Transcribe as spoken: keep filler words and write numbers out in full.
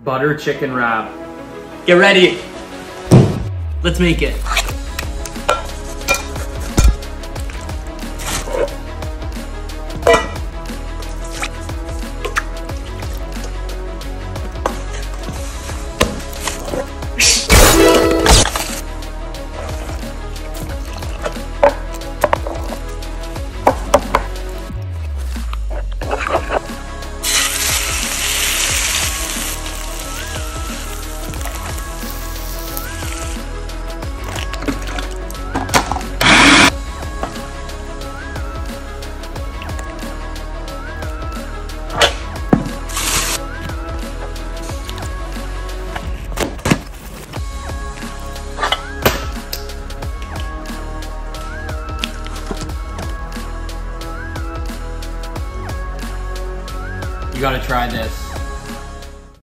butter chicken wrap. Get ready. Let's make it. You gotta try this.